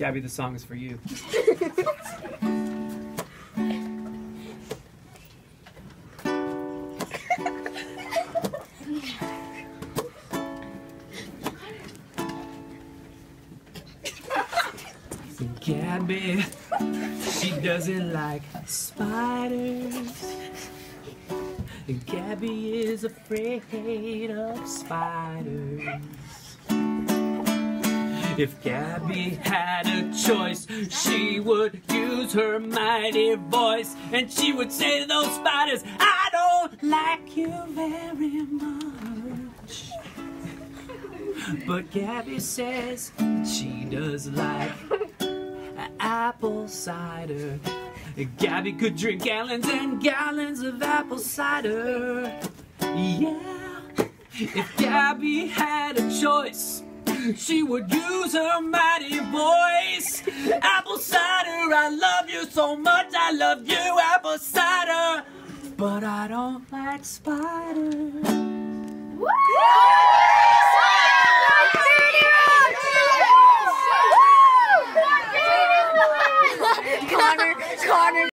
Gabby, the song is for you. Gabby, she doesn't like spiders. Gabby is afraid of spiders. If Gabby had a choice, she would use her mighty voice, and she would say to those spiders, I don't like you very much. But Gabby says she does like apple cider. Gabby could drink gallons and gallons of apple cider. Yeah, if Gabby had a choice, she would use her mighty voice. Apple cider, I love you so much, I love you, apple cider. But I don't like spiders. Woo! Connor.